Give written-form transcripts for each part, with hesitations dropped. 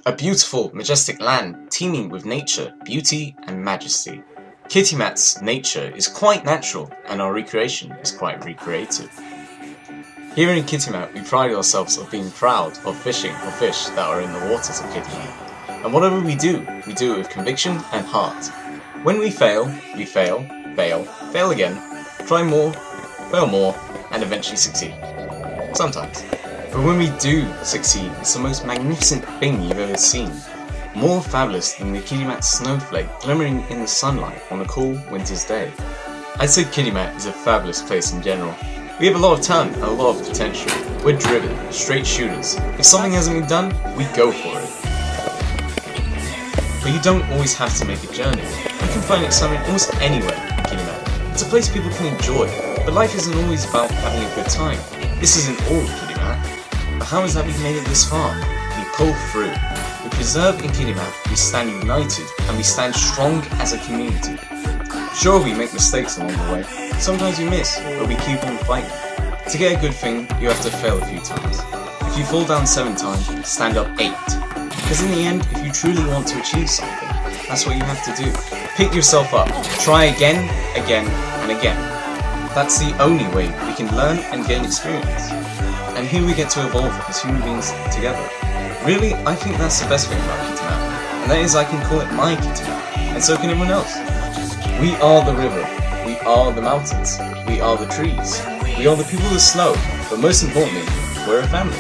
A beautiful, majestic land teeming with nature, beauty and majesty. Kitimat's nature is quite natural and our recreation is quite recreative. Here in Kitimat we pride ourselves of being proud of fishing for fish that are in the waters of Kitimat. And whatever we do it with conviction and heart. When we fail, fail again, try more, fail more, and eventually succeed. Sometimes. But when we do succeed, it's the most magnificent thing you've ever seen. More fabulous than the Kitimat snowflake glimmering in the sunlight on a cool winter's day. I'd say Kitimat is a fabulous place in general. We have a lot of talent and a lot of potential. We're driven, straight shooters. If something hasn't been done, we go for it. But you don't always have to make a journey. You can find excitement almost anywhere in Kitimat. It's a place people can enjoy, but life isn't always about having a good time. This isn't all of Kitimat. But how is that we've made it this far? We pull through. We preserve in Kitimat, we stand united, and we stand strong as a community. Sure, we make mistakes along the way. Sometimes we miss, but we keep on fighting. To get a good thing, you have to fail a few times. If you fall down 7 times, stand up 8. Because in the end, if you truly want to achieve something, that's what you have to do. Pick yourself up. Try again, and again. That's the only way we can learn and gain experience. And here we get to evolve as human beings together. Really, I think that's the best thing about Kitimat. And that is I can call it my Kitimat. And so can everyone else. We are the river. We are the mountains. We are the trees. We are the people of the snow. But most importantly, we're a family.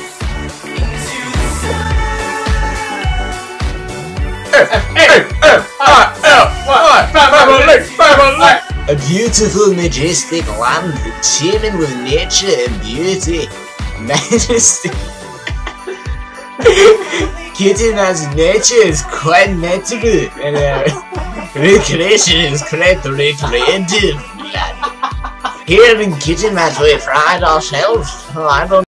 A beautiful, majestic land teeming with nature and beauty. Majesty. Kitimat's nature is quite natural and recreation is quite recreative. Here in Kitimat we pride ourselves. I don't